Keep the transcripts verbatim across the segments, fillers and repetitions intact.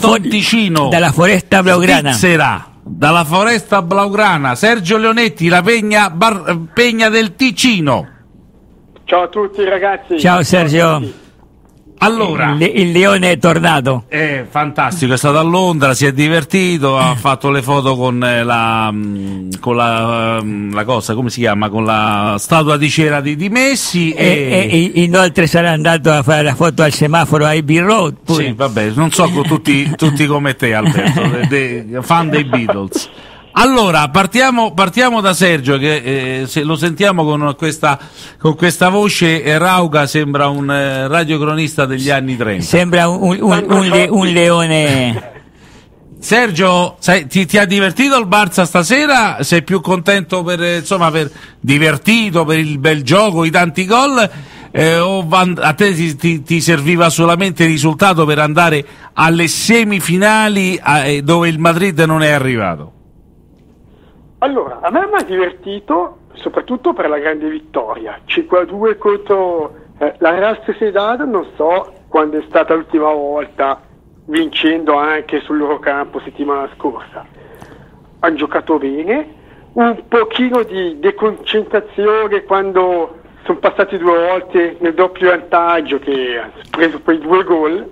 Canton fo- Ticino, dalla Foresta Blaugrana. Svizzera, dalla Foresta Blaugrana, Sergio Leonetti, la Pegna, Bar- Pegna del Ticino. Ciao a tutti ragazzi. Ciao Sergio. Allora, il, il leone è tornato. è fantastico, è stato a Londra, si è divertito, ha fatto le foto con eh, la mh, con la, mh, la cosa, come si chiama? Con la statua di cera di, di Messi E, e, e- e inoltre sarà andato a fare la foto al semaforo a Abbey Road. Pure. sì, vabbè, non so con tutti, tutti come te, Alberto, de- de- fan dei Beatles. Allora, partiamo, partiamo da Sergio, che eh, se lo sentiamo con questa, con questa voce eh, rauca, sembra un eh, radiocronista degli anni trenta. Sembra un, un- un- un le- un leone. Sergio, sai, ti, ti ha divertito il Barça stasera? Sei più contento per, eh, insomma, per divertito, per il bel gioco, i tanti gol? Eh, o van- a te ti, ti- ti serviva solamente il risultato per andare alle semifinali eh, dove il Madrid non è arrivato? Allora, a me mi ha divertito soprattutto per la grande vittoria. cinque a due contro eh, la Real Sociedad, non so quando è stata l'ultima volta, vincendo anche sul loro campo settimana scorsa. Hanno giocato bene, un pochino di deconcentrazione quando sono passati due volte nel doppio vantaggio, che ha preso poi due gol,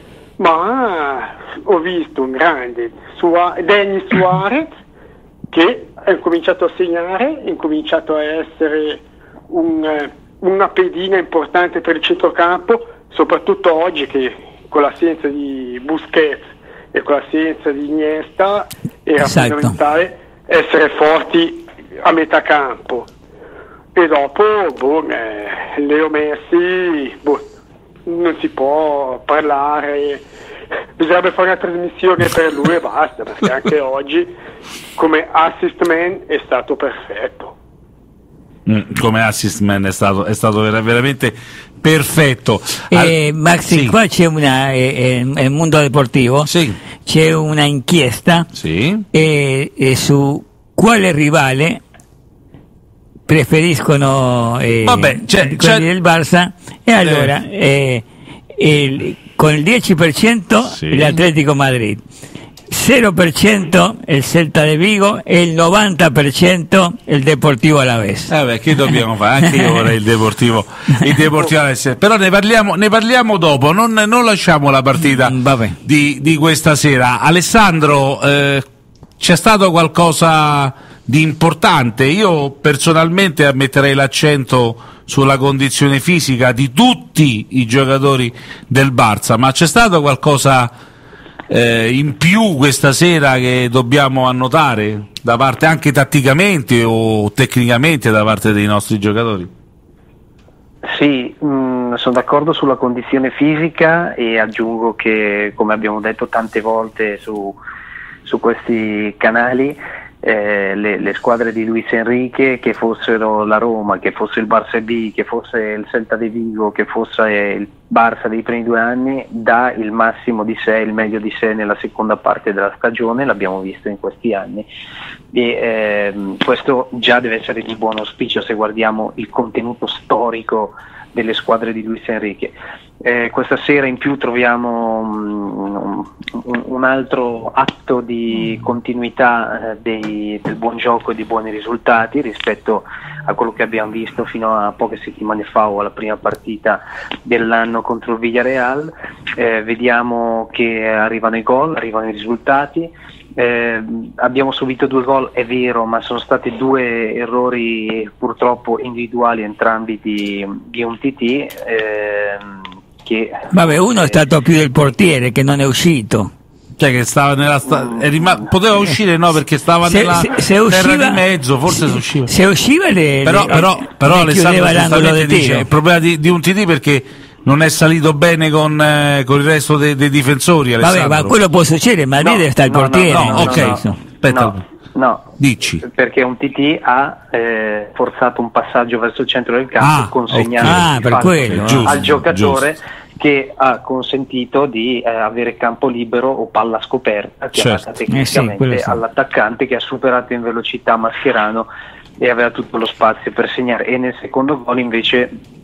ma ho visto un grande Sua- Denis Suarez che ha incominciato a segnare, ha incominciato a essere un, eh, una pedina importante per il centrocampo, soprattutto oggi che con l'assenza di Busquets e con l'assenza di Iniesta era Esatto. fondamentale essere forti a metà campo. E dopo boh, eh, Leo Messi, boh, non si può parlare, bisognerebbe fare una trasmissione per lui e basta, perché anche oggi come assist man è stato perfetto. Mm, come assist man è stato, è stato vera- veramente perfetto. Eh, Al- Maxi, sì. qua c'è una, eh, eh, nel mondo deportivo, Sì. c'è una inchiesta Sì. eh, eh, su quale rivale preferiscono eh, Vabbè, c'è- quelli c'è- del Barça, e allora eh, il- con il dieci per cento Sì. l'Atletico Madrid, zero per cento il Celta de Vigo e il novanta per cento il Deportivo Alavés. Eh beh, che dobbiamo fare? Anche io vorrei il Deportivo, il Deportivo Alessio. Però ne parliamo, ne parliamo dopo, non, non lasciamo la partita Mm, vabbè. di, di questa sera. Alessandro, eh, c'è stato qualcosa di importante? Io personalmente metterei l'accento sulla condizione fisica di tutti i giocatori del Barça, ma c'è stato qualcosa eh, in più questa sera che dobbiamo annotare da parte anche tatticamente o tecnicamente da parte dei nostri giocatori? Sì, mh, sono d'accordo sulla condizione fisica e aggiungo che, come abbiamo detto tante volte su, su questi canali, eh, le, le squadre di Luis Enrique, che fossero la Roma, che fosse il Barça B, che fosse il Celta de Vigo, che fosse il Barça dei primi due anni, dà il massimo di sé, il meglio di sé nella seconda parte della stagione, l'abbiamo visto in questi anni, e ehm, questo già deve essere di buon auspicio se guardiamo il contenuto storico delle squadre di Luis Enrique. Eh, questa sera in più troviamo um, un, un altro atto di continuità eh, dei, del buon gioco e di buoni risultati rispetto a quello che abbiamo visto fino a poche settimane fa o alla prima partita dell'anno contro il Villarreal. Eh, vediamo che arrivano i gol, arrivano i risultati. Eh, abbiamo subito due gol, è vero, ma sono stati due errori purtroppo individuali, entrambi di, di un T T. Eh, che, Vabbè, uno è stato più del portiere che non è uscito. Cioè che stava nella sta- è rima- poteva uscire no perché stava Se- nella se- se terra usciva- di mezzo, forse se- si usciva. Se usciva le, Però, le- però, però le Alessandro chiudeva l'angolo giustamente del dice tiro. il problema di, di un T T perché non è salito bene con, eh, con il resto dei, dei difensori. Vabbè, Alessandro. ma quello può succedere, ma lì No, deve stare il no, portiere. no, in ok. questo senso. Aspetta, No, no, dici. perché un T T ha eh, forzato un passaggio verso il centro del campo, Ah, consegnando ok. Ah, di per fatto quello, giusto, al giocatore giusto. che ha consentito di eh, avere campo libero o palla scoperta, chiamata Certo. tecnicamente, Eh sì, quello sì. all'attaccante, che ha superato in velocità Mascherano e aveva tutto lo spazio per segnare. E nel secondo gol invece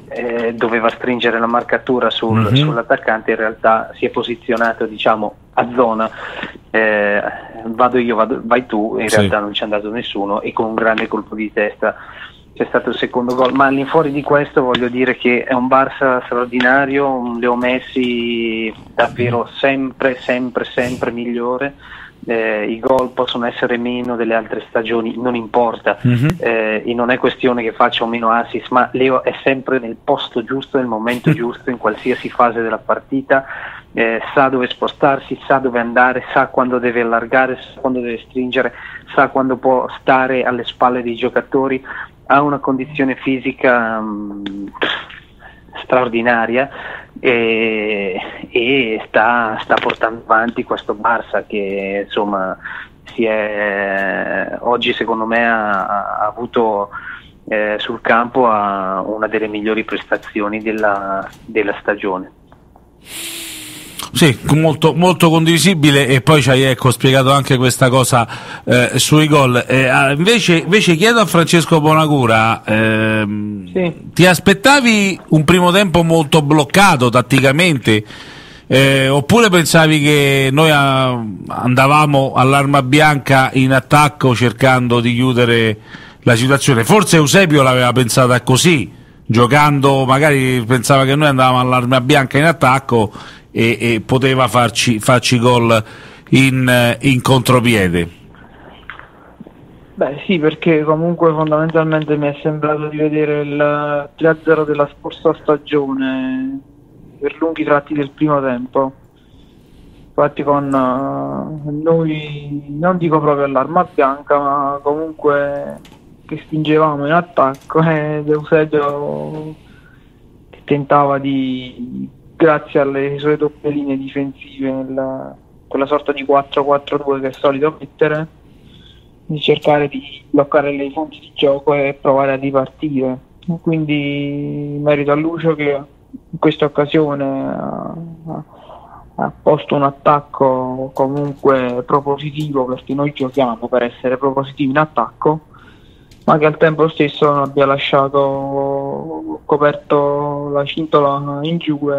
eh, doveva stringere la marcatura sul, mm-hmm. sull'attaccante, in realtà si è posizionato, diciamo, a zona, eh, vado io, vado, vai tu, in sì. realtà non c'è andato nessuno, e con un grande colpo di testa c'è stato il secondo gol. Ma all'infuori di questo voglio dire che è un Barça straordinario, un Leo Messi davvero sempre, sempre, sempre migliore. Eh, i gol possono essere meno delle altre stagioni, non importa, mm-hmm. eh, e non è questione che faccia o meno assist, ma Leo è sempre nel posto giusto, nel momento giusto, in qualsiasi fase della partita, eh, sa dove spostarsi, sa dove andare, sa quando deve allargare, sa quando deve stringere, sa quando può stare alle spalle dei giocatori, ha una condizione fisica mh, straordinaria, e, e sta, sta portando avanti questo Barça che insomma si è, oggi secondo me ha, ha avuto eh, sul campo ha una delle migliori prestazioni della, della stagione. Sì, molto, molto condivisibile, e poi ci hai ecco, spiegato anche questa cosa eh, sui gol. Eh, invece, invece chiedo a Francesco Bonacura, ehm, sì. ti aspettavi un primo tempo molto bloccato tatticamente, eh, oppure pensavi che noi a, andavamo all'arma bianca in attacco cercando di chiudere la situazione? Forse Eusebio l'aveva pensata così, giocando, magari pensava che noi andavamo all'arma bianca in attacco e, e poteva farci, farci gol in, in contropiede. Beh sì, perché comunque fondamentalmente mi è sembrato di vedere il tre a zero della scorsa stagione per lunghi tratti del primo tempo. Infatti con uh, noi, non dico proprio all'arma bianca, ma comunque che spingevamo in attacco, ed Eusebio che tentava di, grazie alle sue doppie linee difensive, nella, quella sorta di quattro quattro due che è solito mettere, di cercare di bloccare le fonti di gioco e provare a ripartire. Quindi merito a Lucio che in questa occasione ha, ha posto un attacco comunque propositivo, perché noi giochiamo per essere propositivi in attacco, ma che al tempo stesso non abbia lasciato coperto la cintola in giù e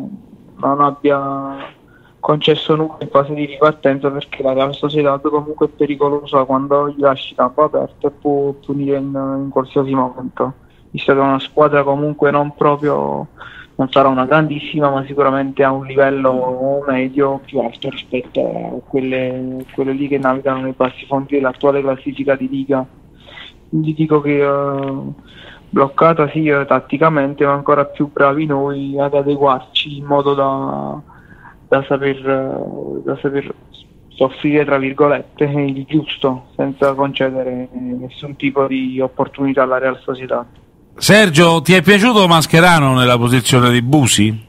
non abbia concesso nulla in fase di ripartenza, perché la Real Sociedad comunque è pericolosa quando gli lasci campo aperto e può punire in, in qualsiasi momento. È stata una squadra comunque non proprio, non sarà una grandissima, ma sicuramente a un livello medio più alto rispetto a quelle, quelle lì che navigano nei bassi fondi dell'attuale classifica di Liga. Quindi dico che uh, bloccata sì uh, tatticamente, ma ancora più bravi noi ad adeguarci in modo da, da saper uh, da saper soffrire tra virgolette il giusto, senza concedere nessun tipo di opportunità alla Real Sociedad. Sergio, ti è piaciuto Mascherano nella posizione di Busi?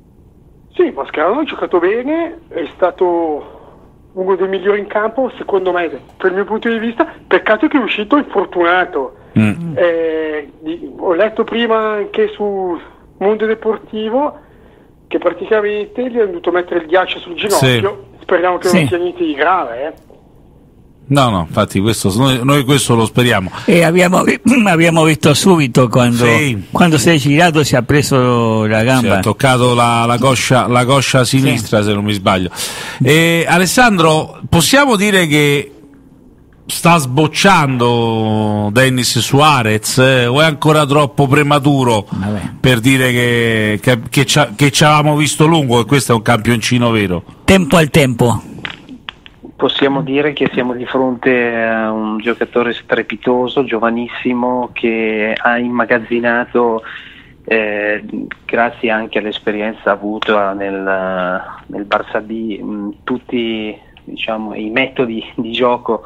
Sì, Mascherano ha giocato bene, è stato uno dei migliori in campo, secondo me, per il mio punto di vista. Peccato che è uscito infortunato. Mm. Eh, di, ho letto prima anche su Mondo Deportivo che praticamente gli hanno dovuto mettere il ghiaccio sul ginocchio. Sì. Speriamo che sì. non sia niente di grave, eh. No, no, infatti questo, noi, noi questo lo speriamo. E abbiamo, abbiamo visto subito quando, sì. quando si è girato, si è preso la gamba. Si è toccato la, la, coscia, la coscia sinistra, sì. se non mi sbaglio. E, Alessandro, possiamo dire che sta sbocciando Denis Suarez, eh, o è ancora troppo prematuro Vabbè. per dire che, che, che, ci, che ci avevamo visto lungo, e questo è un campioncino vero? Tempo al tempo. Possiamo dire che siamo di fronte a un giocatore strepitoso, giovanissimo, che ha immagazzinato, eh, grazie anche all'esperienza avuta nel, nel Barça B, mh, tutti diciamo, i metodi di gioco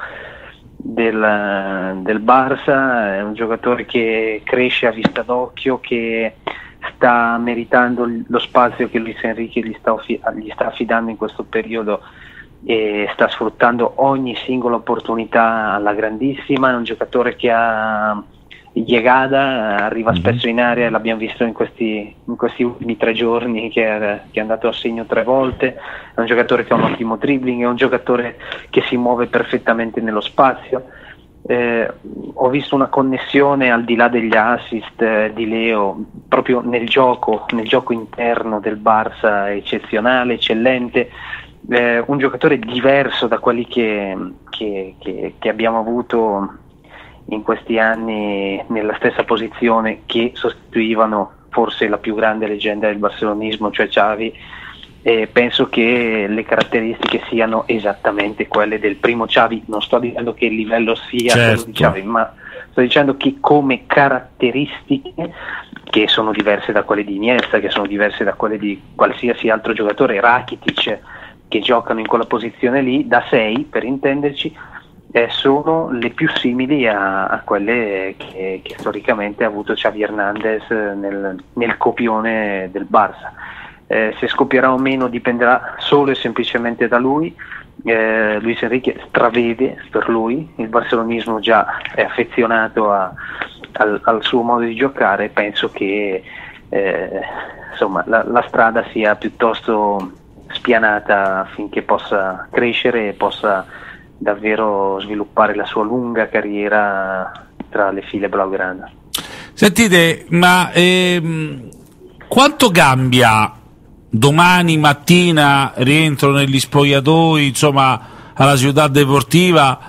del, del Barça. È un giocatore che cresce a vista d'occhio, che sta meritando lo spazio che Luis Enrique gli sta, gli sta affidando in questo periodo, e sta sfruttando ogni singola opportunità alla grandissima. È un giocatore che ha llegada, arriva mm-hmm. spesso in area, l'abbiamo visto in questi, in questi ultimi tre giorni che è, che è andato a segno tre volte. È un giocatore che ha un ottimo dribbling, è un giocatore che si muove perfettamente nello spazio, Eh, ho visto una connessione al di là degli assist eh, di Leo proprio nel gioco, nel gioco interno del Barça, eccezionale, eccellente, eh, un giocatore diverso da quelli che, che, che, che abbiamo avuto in questi anni nella stessa posizione, che sostituivano forse la più grande leggenda del barcelonismo, cioè Xavi. E penso che le caratteristiche siano esattamente quelle del primo Xavi. Non sto dicendo che il livello sia certo. quello di Xavi, ma sto dicendo che come caratteristiche, che sono diverse da quelle di Iniesta, che sono diverse da quelle di qualsiasi altro giocatore, Rakitic, che giocano in quella posizione lì da sei, per intenderci, eh, sono le più simili a, a quelle che, che storicamente ha avuto Xavi Hernandez nel, nel copione del Barça. Eh, se scoppierà o meno dipenderà solo e semplicemente da lui. eh, Luis Enrique stravede per lui, il barcelonismo già è affezionato a, al, al suo modo di giocare. Penso che eh, insomma la, la strada sia piuttosto spianata affinché possa crescere e possa davvero sviluppare la sua lunga carriera tra le file blaugrana. Sentite, ma ehm, quanto cambia domani mattina rientro negli spogliatoi, insomma, alla Ciudad Deportiva,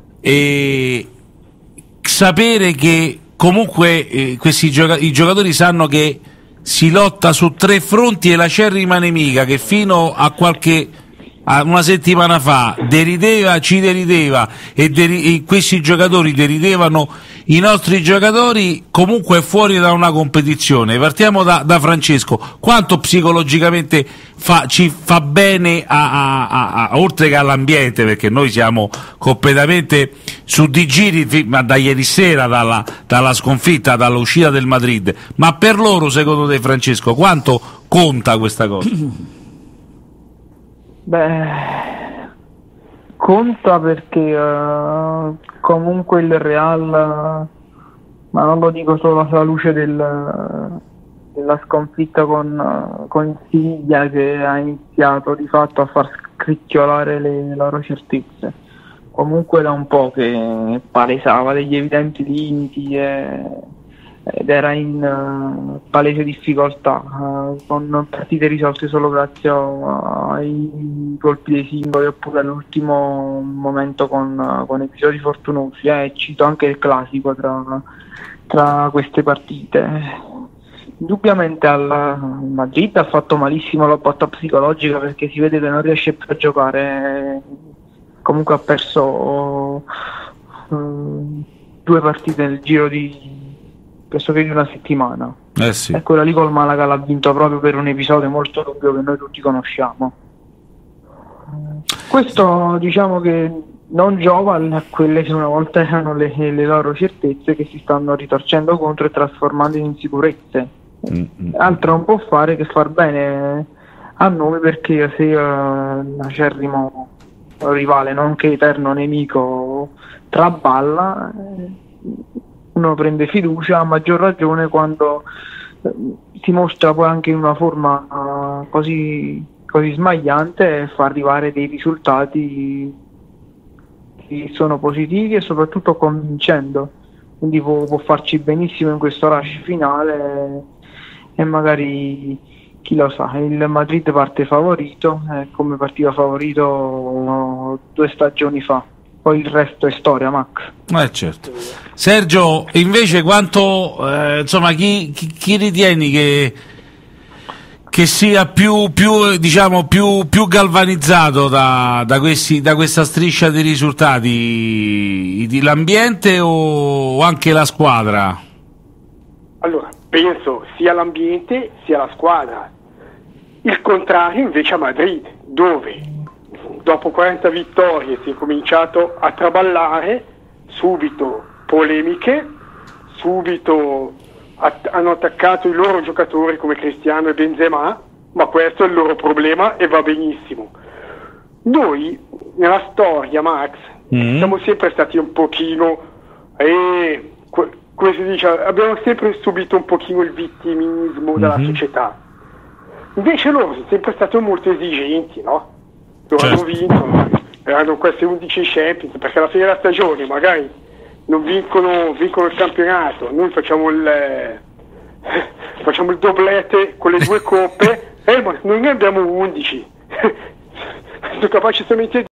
e sapere che comunque eh, questi gioca- i giocatori sanno che si lotta su tre fronti e l'acerrima nemica che fino a qualche a una settimana fa derideva, ci derideva e, deri- e questi giocatori deridevano i nostri giocatori, comunque è fuori da una competizione. Partiamo da, da Francesco. Quanto psicologicamente fa, ci fa bene a, a, a, a, oltre che all'ambiente, perché noi siamo completamente su di giri, ma da ieri sera, dalla, dalla sconfitta, dall'uscita del Madrid, ma per loro, secondo te, Francesco, quanto conta questa cosa? Beh, conta perché uh, comunque il Real, ma non lo dico solo alla luce del, della sconfitta con, uh, con il Siviglia, che ha iniziato di fatto a far scricchiolare le loro certezze. Comunque da un po' che palesava degli evidenti limiti e, ed era in uh, palese difficoltà, uh, con partite risolte solo grazie a, ai colpi dei singoli oppure all'ultimo momento con, uh, con episodi fortunosi. Eh, cito anche il classico tra, tra queste partite. Indubbiamente al Madrid ha fatto malissimo la botta psicologica, perché si vede che non riesce più a giocare. Comunque ha perso uh, due partite nel giro di pressoché di una settimana. Eh sì. E quella lì col Malaga l'ha vinto proprio per un episodio molto dubbio che noi tutti conosciamo. Questo diciamo che non giova a quelle che una volta erano le, le loro certezze, che si stanno ritorcendo contro e trasformando in insicurezze. Mm-hmm. Altro non può fare che far bene a noi, perché se uh, l'acerrimo rivale, nonché eterno nemico, traballa, uno prende fiducia, a maggior ragione quando eh, si mostra poi anche in una forma uh, così, così smagliante, e fa arrivare dei risultati che sono positivi e soprattutto convincendo. Quindi può, può farci benissimo in questo rush finale, e magari chi lo sa, il Madrid parte favorito, eh, come partiva favorito uh, due stagioni fa. Poi il resto è storia, Max. Eh certo. Sergio, invece, quanto eh, insomma, chi, chi, chi ritieni che, che sia più, più diciamo più, più galvanizzato da, da, questi, da questa striscia di risultati, di l'ambiente o anche la squadra? Allora, penso sia l'ambiente sia la squadra. Il contrario invece a Madrid, dove dopo quaranta vittorie si è cominciato a traballare, subito polemiche, subito att- hanno attaccato i loro giocatori come Cristiano e Benzema, ma questo è il loro problema e va benissimo. Noi nella storia, Max, mm. siamo sempre stati un pochino, eh, que- come si dice, abbiamo sempre subito un pochino il vittimismo della mm-hmm. società. Invece loro sono sempre stati molto esigenti, no? Loro certo. hanno vinto, erano queste undici Champions, perché alla fine della stagione magari non vincono, vincono il campionato, noi facciamo il, eh, facciamo il doblete con le due coppe, eh, ma noi ne abbiamo undici, sono capaci solamente